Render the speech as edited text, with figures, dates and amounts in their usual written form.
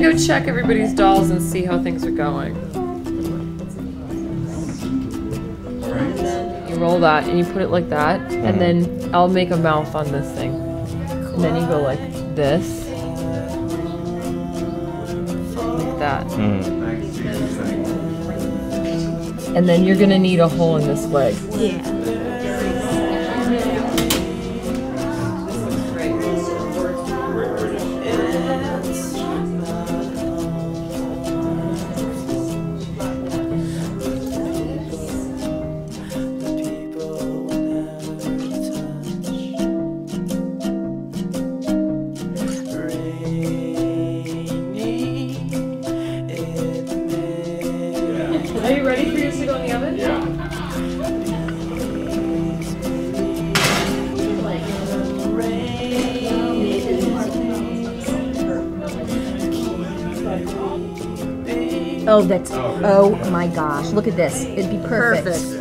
go check everybody's dolls and see how things are going. You roll that and you put it like that, and then I'll make a mouth on this thing. And then you go like this. Like that. And then you're gonna need a hole in this leg. Yeah. Are you ready for yours to go in the oven? Yeah. Oh, that's, oh my gosh, look at this. It'd be perfect.